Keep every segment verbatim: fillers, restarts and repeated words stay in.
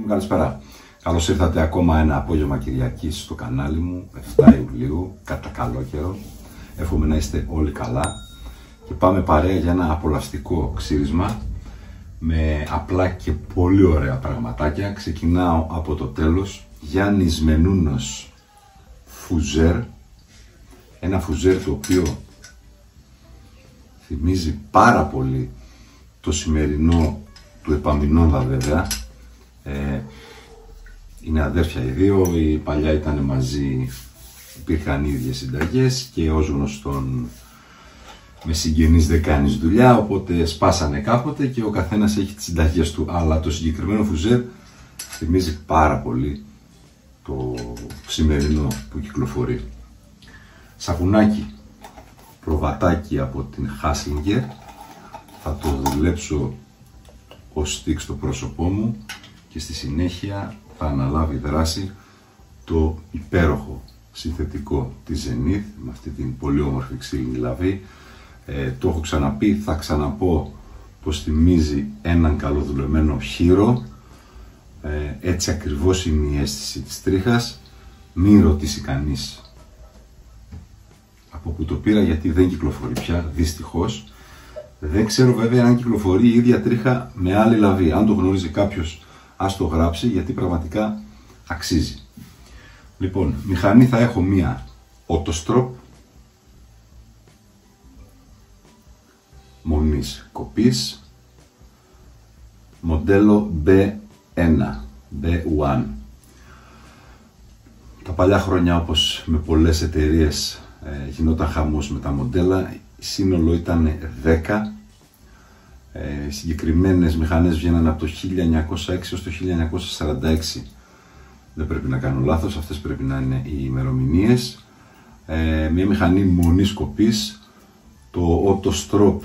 Καλησπέρα. Καλώς ήρθατε ακόμα ένα απόγευμα Κυριακής στο κανάλι μου, εφτά Ιουλίου, κατά καλό καιρό. Εύχομαι να είστε όλοι καλά και πάμε παρέα για ένα απολαυστικό ξύρισμα με απλά και πολύ ωραία πραγματάκια. Ξεκινάω από το τέλος. Γιάννης Μενούνος φουζέρ, ένα φουζέρ το οποίο θυμίζει πάρα πολύ το σημερινό του Επαμινόντα βέβαια. Ε, είναι αδέρφια οι δύο, η παλιά ήταν μαζί, υπήρχαν οι ίδιες συνταγές και ως γνωστόν με συγγενείς δεν κάνεις δουλειά, οπότε σπάσανε κάποτε και ο καθένας έχει τις συνταγές του, αλλά το συγκεκριμένο φουζέρ θυμίζει πάρα πολύ το σημερινό που κυκλοφορεί. Σαγουνάκι προβατάκι από την Χάσλιγκερ, θα το δουλέψω ως στίξ στο πρόσωπό μου και στη συνέχεια θα αναλάβει δράση το υπέροχο συνθετικό της Zenith με αυτή την πολύ όμορφη ξύλινη λαβή. Ε, το έχω ξαναπεί, θα ξαναπώ πως θυμίζει έναν καλοδουλεμένο χείρο. Ε, έτσι ακριβώς είναι η αίσθηση της τρίχας. Μην ρωτήσει κανείς από που το πήρα, γιατί δεν κυκλοφορεί πια, δυστυχώς. Δεν ξέρω βέβαια αν κυκλοφορεί η ίδια τρίχα με άλλη λαβή. Αν το γνωρίζει κάποιος, ας το γράψει, γιατί πραγματικά αξίζει. Λοιπόν, μηχανή θα έχω μία Autostrop μονής κοπής, μοντέλο μπι ένα, μπι ένα. Τα παλιά χρόνια, όπως με πολλές εταιρείες, ε, γινόταν χαμός με τα μοντέλα. Σύνολο ήταν δέκα. Ε, συγκεκριμένες μηχανές βγαίναν από το χίλια εννιακόσια έξι έως το χίλια εννιακόσια σαράντα έξι. Δεν πρέπει να κάνω λάθος, αυτές πρέπει να είναι οι ημερομηνίες. Ε, μια μηχανή μονής κοπής, το Autostrop.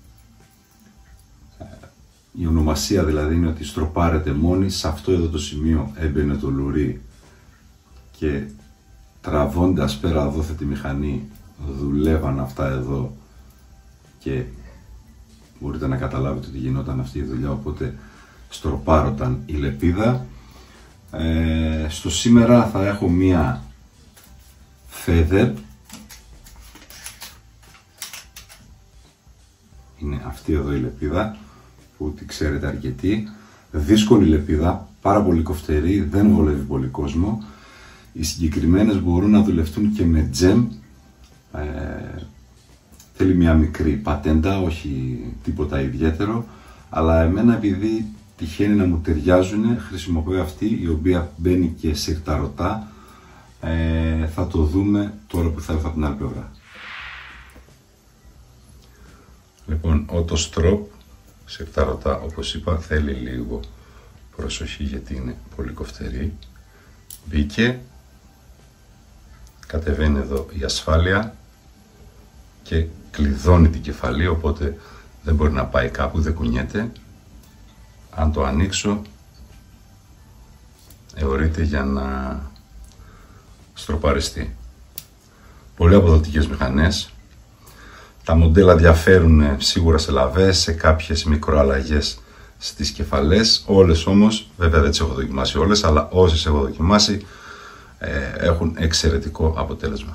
Ε, η ονομασία δηλαδή είναι ότι στροπάρεται μόνη. Σε αυτό εδώ το σημείο έμπαινε το λουρί και τραβώντας πέρα εδώ τη μηχανή δουλεύαν αυτά εδώ και μπορείτε να καταλάβετε ότι γινόταν αυτή η δουλειά, οπότε στροπάρωταν η λεπίδα. Ε, στο σήμερα θα έχω μία Feather, είναι αυτή εδώ η λεπίδα που τη ξέρετε αρκετή. Δύσκολη λεπίδα, πάρα πολύ κοφτερή, δεν βολεύει πολύ κόσμο. Οι συγκεκριμένες μπορούν να δουλευτούν και με τζεμ. Ε, θέλει μια μικρή πατέντα, όχι τίποτα ιδιαίτερο, αλλά εμένα επειδή τυχαίνει να μου ταιριάζουν, χρησιμοποιώ αυτή η οποία μπαίνει και σιρταρωτά. Ε, θα το δούμε τώρα που θα έρθω από την άλλη πλευρά. Λοιπόν, Autostrop σιρταρωτά, όπως είπα, θέλει λίγο προσοχή γιατί είναι πολύ κοφτερή. Μπήκε, κατεβαίνει εδώ η ασφάλεια και κλειδώνει την κεφαλή, οπότε δεν μπορεί να πάει κάπου, δεν κουνιέται. Αν το ανοίξω, αιωρείται για να στροπαριστεί. Πολύ αποδοτικές μηχανές. Τα μοντέλα διαφέρουν σίγουρα σε λαβές, σε κάποιες μικροαλλαγές στις κεφαλές. Όλες όμως, βέβαια δεν τις έχω δοκιμάσει όλες, αλλά όσες έχω δοκιμάσει ε, έχουν εξαιρετικό αποτέλεσμα.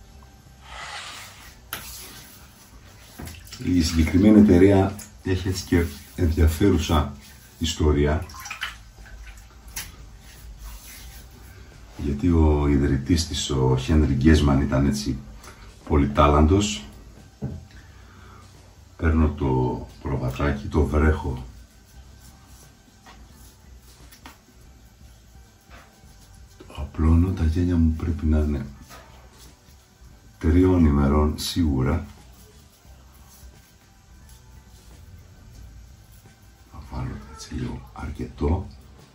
Η συγκεκριμένη εταιρεία έχει έτσι και ενδιαφέρουσα ιστορία, γιατί ο ιδρυτής της, ο Χένρι Γκέσμαν, ήταν έτσι πολυτάλαντος. Παίρνω το προβατράκι, το βρέχω το απλώνω, τα γένια μου πρέπει να είναι τριών ημερών σίγουρα. Έτσι λίγο αρκετό.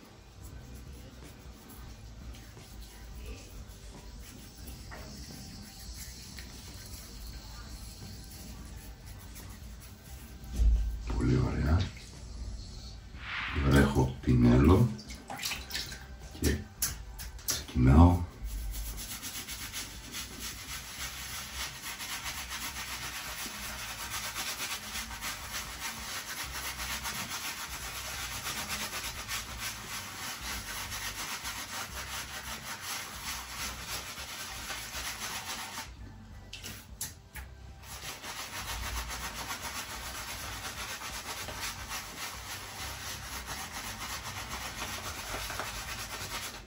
Πολύ ωραία. Βρέχω πινέλο και ξεκινάω.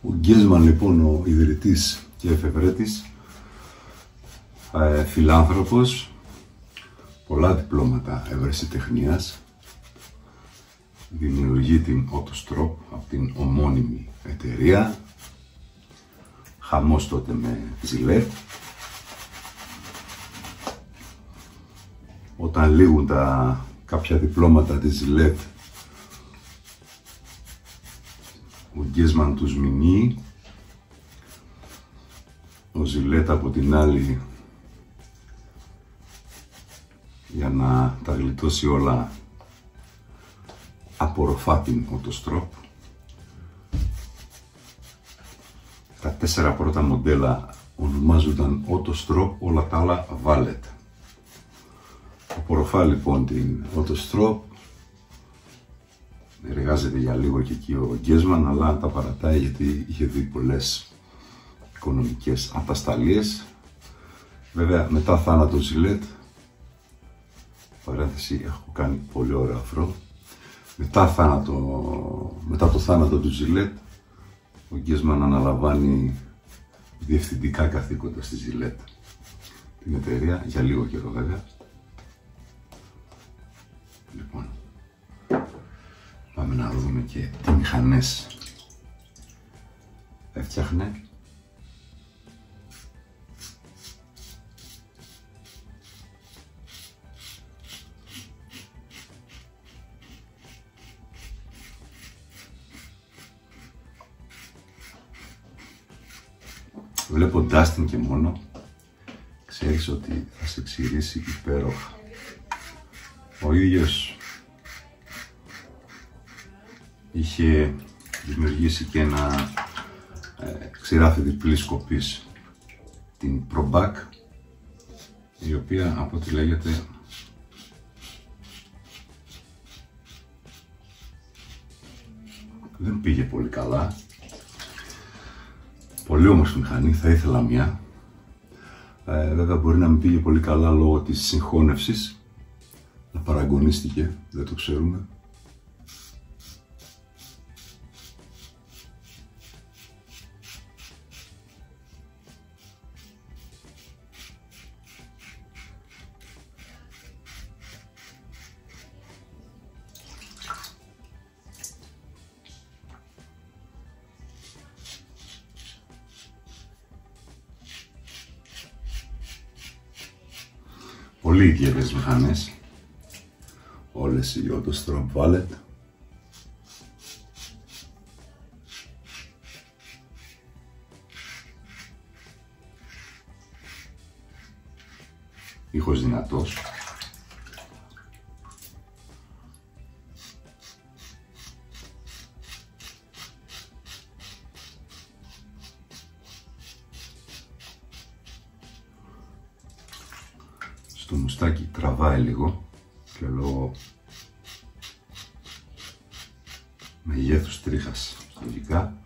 Ο Γκέσμαν λοιπόν, ο ιδρυτής και εφευρέτης, ε, φιλάνθρωπος, πολλά διπλώματα ευρεσιτεχνίας, δημιουργεί την Autostrop από την ομώνυμη εταιρεία, χαμός τότε με Gillette. Όταν λήγουν τα κάποια διπλώματα της Gillette, ο Γκέσμαν τους μηνύει, ο Gillette από την άλλη, για να τα γλιτώσει όλα, απορροφά την Autostrop. Τα τέσσερα πρώτα μοντέλα ονομάζονταν Autostrop, όλα τα άλλα Valet. Απορροφά λοιπόν την Autostrop, εργάζεται για λίγο και εκεί ο Γκέσμαν, αλλά τα παρατάει γιατί είχε δει πολλές οικονομικές ατασταλίες. Βέβαια μετά θάνατο Gillette, παρένθεση, έχω κάνει πολύ ωραίο αφρό, μετά, θάνατο, μετά το θάνατο του Gillette, ο Γκέσμαν αναλαμβάνει διευθυντικά καθήκοντα στη Gillette, την εταιρεία, για λίγο καιρό βέβαια. Λοιπόν, πάμε να δούμε και τι μηχανές έφτιαχνε. Βλέποντάς την και μόνο, ξέρεις ότι θα σε ξηρίσει υπέροχα. Ο ίδιος είχε δημιουργήσει και ένα ε, ξηράφι διπλής σκοπής, την ProBac, η οποία από ό,τι λέγεται δεν πήγε πολύ καλά. Πολύ όμορφη μηχανή, θα ήθελα μια. Ε, βέβαια μπορεί να μην πήγε πολύ καλά λόγω της συγχώνευσης, να παραγωνίστηκε, δεν το ξέρουμε. Πολύ ιδιαίτερες μηχανές, όλες οι Autostrop Valet. Ήχος δυνατός. Στο μουστάκι τραβάει λίγο και λόγω μεγέθους τρίχας λογικά.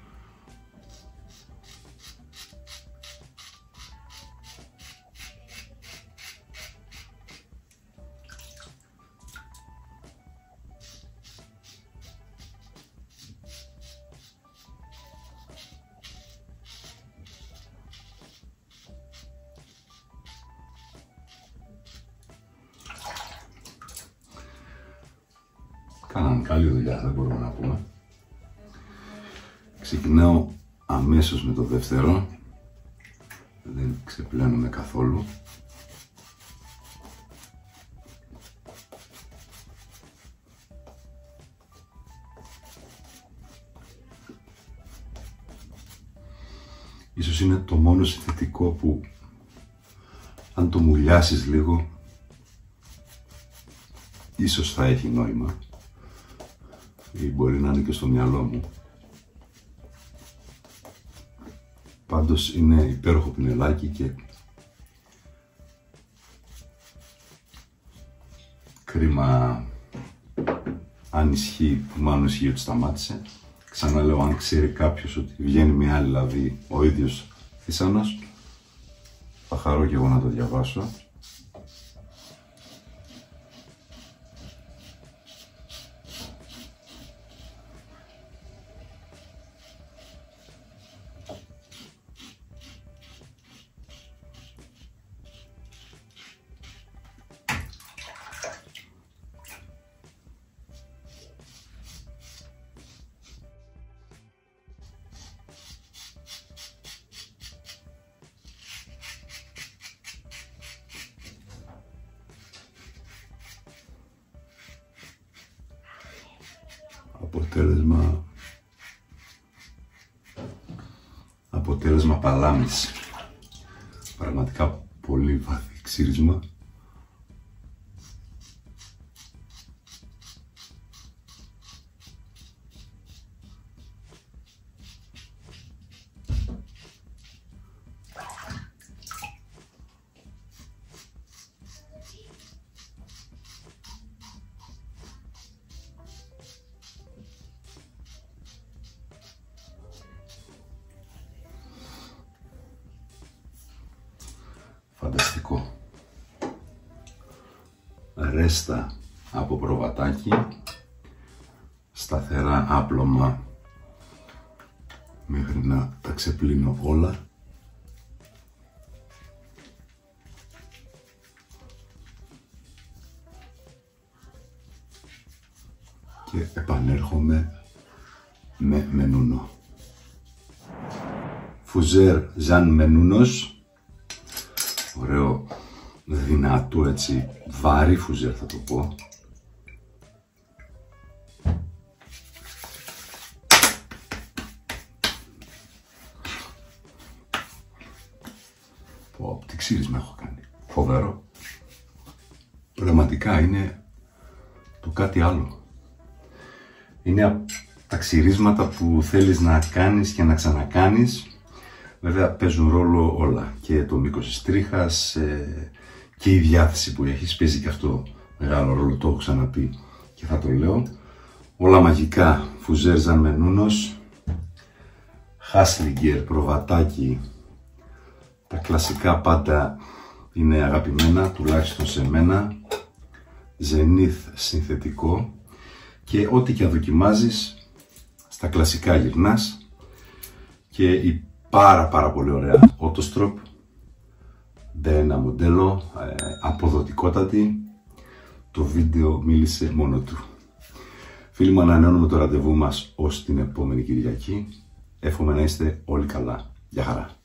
Κάναν καλή δουλειά, δεν μπορούμε να πούμε. Ξεκινάω αμέσως με το δεύτερο. Δεν ξεπλένουμε καθόλου. Ίσως είναι το μόνο συνθετικό που αν το μουλιάσεις λίγο ίσως θα έχει νόημα. Ή μπορεί να είναι και στο μυαλό μου. Πάντως είναι υπέροχο πινελάκι και κρίμα αν ισχύει, που μάλλον ισχύει ότι σταμάτησε. Ξαναλέω, αν ξέρει κάποιος ότι βγαίνει μια άλλη λαβή ο ίδιος Θήσανος, θα χαρώ και εγώ να το διαβάσω. αποτέλεσμα αποτέλεσμα παλάμης. Πραγματικά πολύ βαθύ ξύρισμα. Φανταστικό. Ρέστα από προβατάκι, σταθερά άπλωμα μέχρι να τα ξεπλύνω όλα. Και επανέρχομαι με μενούνο. Φουζέρ Ζαν Μενούνος. Ωραίο, δυνατό έτσι, βάρη φουζέρ θα το πω. Πω, τι ξύρισμα έχω κάνει. Φοβερό. Πραγματικά είναι το κάτι άλλο. Είναι τα ξυρίσματα που θέλεις να κάνεις και να ξανακάνεις. Βέβαια παίζουν ρόλο όλα, και το μήκος της τρίχας ε, και η διάθεση που έχεις παίζει και αυτό μεγάλο ρόλο, το έχω ξαναπεί και θα το λέω. Όλα μαγικά, Φουζέρ Ζαν Μενούνος, Χάσλιγκερ, προβατάκι, τα κλασικά πάντα είναι αγαπημένα, τουλάχιστον σε μένα, Ζενίθ συνθετικό, και ό,τι και αν δοκιμάζεις, στα κλασικά γυρνάς. Και η πάρα πάρα πολύ ωραία Autostrop, ένα μοντέλο, ε, αποδοτικότατη. Το βίντεο μίλησε μόνο του. Φίλοι μου, ανανεώνουμε το ραντεβού μας ως την επόμενη Κυριακή. Εύχομαι να είστε όλοι καλά. Γεια χαρά.